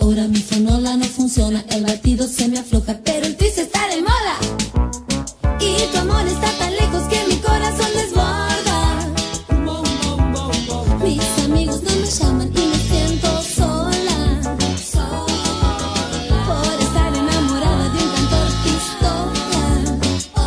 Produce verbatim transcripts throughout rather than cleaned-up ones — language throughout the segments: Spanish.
hora mi fonola no funciona, el batido se me afloja, pero el twist está de moda. Y tu amor está tan lejos que mi corazón desborda. Mis amigos no me llaman y me siento sola, sola, por estar enamorada de un cantor pistola.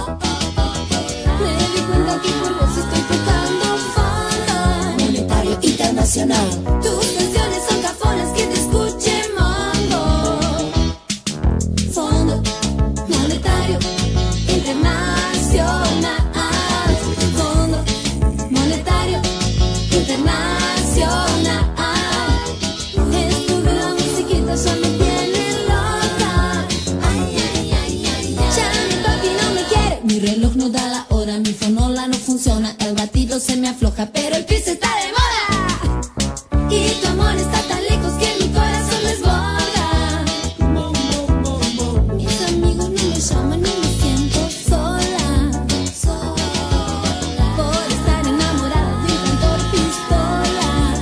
Me di cuenta que por vos estoy tocando fondo. Monetario Internacional. Tus canciones son cafonas, que te escuche mongo. Fondo Monetario Internacional. Fondo Monetario Internacional. Esto de la musiquita ya me tiene loca. Ay, ay, ay, ay, ay. Ya mi papi no me quiere, mi reloj no da la hora, mi fonola no funciona, el batido se me afloja, pero el piso está de moda. Y tu amor está tan lejos que mi corazón desborda. Mis amigos no me llaman y me siento sola, sola, por estar enamorada de un cantor pistola.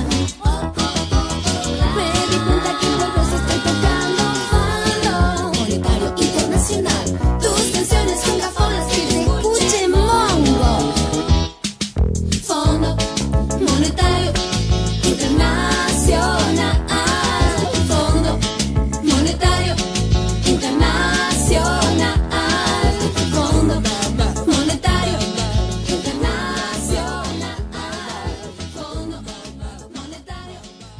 Me di cuenta que por vos estoy tocando fondo. Monetario Internacional. Tus canciones son cafonas, que te escuche mongo. Fondo Monetario Internacional. Fondo Monetario Internacional. Fondo Monetario Internacional. Fondo Monetario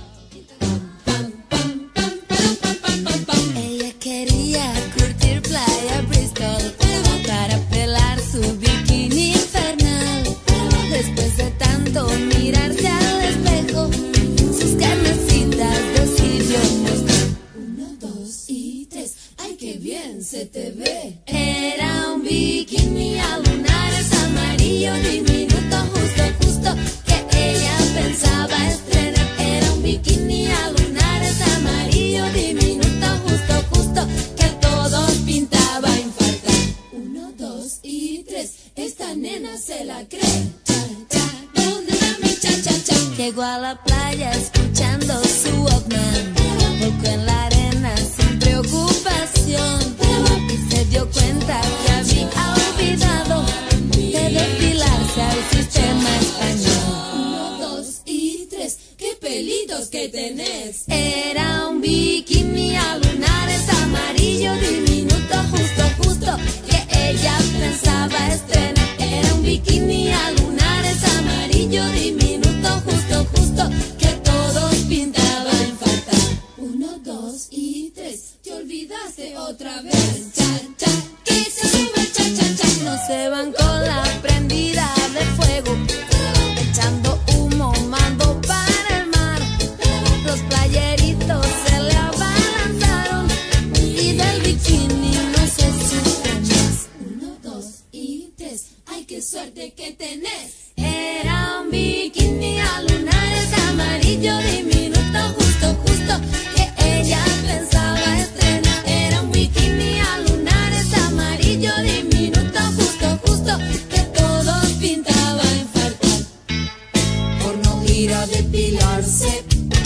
Internacional. Ella quería curtir playa Bristol para pelar su bikini infernal. Después de tanto mirarse al espejo, sus carnecitas decidió mostrar. Uno, dos y tres. ¡Ay, qué bien se te ve! Era un bikini a lunares amarillo diminuto, justo, justo, que ella pensaba estrenar. Era un bikini a lunares amarillo diminuto, justo, justo, que a todos pintaba infartar. Uno, dos y tres. Esta nena se la cree. Cha, cha, ¿dónde está mi cha, cha, cha? Llegó a la playa escuchando su Walkman, volcó en la arena sin preocupación y se dio cuenta que había olvidado de depilarse al sistema español. Uno, dos y tres. ¡Qué pelitos que tenés! Era un bikini a lunares amarillo diminuto, justo, justo, que ella pensaba estrenar. Era un bikini a lunares amarillo diminuto, justo, justo, que todos pintaban infartar. Uno, dos y tres. Te olvidaste otra vez. Cha, cha, que se sube, cha, cha, cha. No se van con la prendida de fuego, echando humo, mando para el mar. Los playeritos se le abalanzaron y del bikini no se supo más. Uno, dos y tres. ¡Ay, qué suerte que tenés! Era un bikini a lunares amarillo diminuto, justo, justo, que ella pensaba estrenar. Era un bikini a lunares amarillo diminuto, justo, justo, que todos pintaban infartar por no ir a depilarse.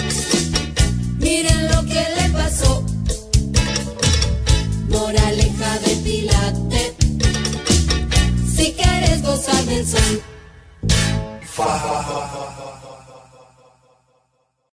Miren lo que le pasó. Moraleja, depilate si quieres gozar del sol. Fa, fa, fa, fa, fa.